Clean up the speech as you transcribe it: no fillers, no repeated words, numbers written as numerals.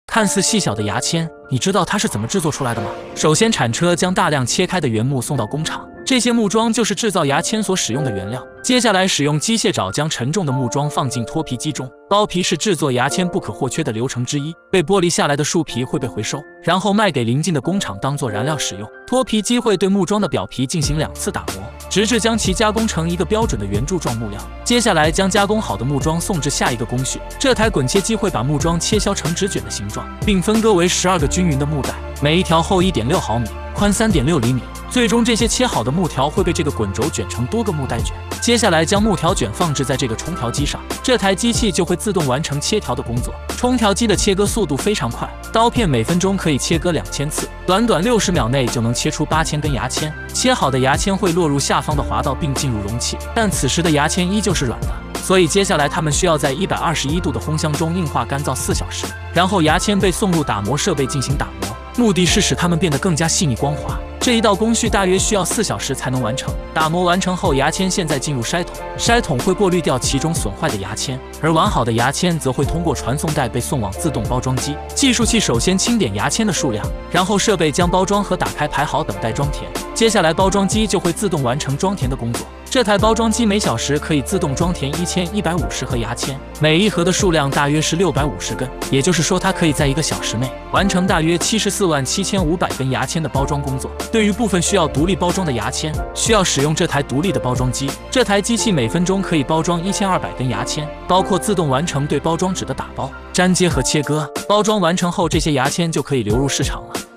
看似细小的牙签，你知道它是怎么制作出来的吗？首先，铲车将大量切开的原木送到工厂，这些木桩就是制造牙签所使用的原料。接下来，使用机械爪将沉重的木桩放进脱皮机中。剥皮是制作牙签不可或缺的流程之一，被剥离下来的树皮会被回收，然后卖给邻近的工厂当做燃料使用。脱皮机会对木桩的表皮进行2次打磨，直至将其加工成一个标准的圆柱状木料。接下来将加工好的木桩送至下一个工序，这台滚切机会把木桩切削成纸卷的形状，并分割为12个均匀的木带，每一条厚1.6毫米，宽3.6厘米。最终，这些切好的木条会被这个滚轴卷成多个木带卷。接下来将木条卷放置在这个冲条机上，这台机器就会自动完成切条的工作。冲条机的切割速度非常快，刀片每分钟可以切割2000次，短短60秒内就能切出8000根牙签。切好的牙签会落入下方的滑道并进入容器，但此时的牙签依旧是软的，所以接下来它们需要在121度的烘箱中硬化干燥4小时，然后牙签被送入打磨设备进行打磨，目的是使它们变得更加细腻光滑。这一道工序大约需要4小时才能完成。打磨完成后，牙签现在进入筛桶，筛桶会过滤掉其中损坏的牙签，而完好的牙签则会通过传送带被送往自动包装机。计数器首先清点牙签的数量，然后设备将包装盒打开排好，等待装填。接下来包装机就会自动完成装填的工作。这台包装机每小时可以自动装填1150盒牙签，每一盒的数量大约是650根，也就是说它可以在1个小时内完成大约747500根牙签的包装工作。对于部分需要独立包装的牙签，需要使用这台独立的包装机。这台机器每分钟可以包装1200根牙签，包括自动完成对包装纸的打包、粘接和切割。包装完成后，这些牙签就可以流入市场了。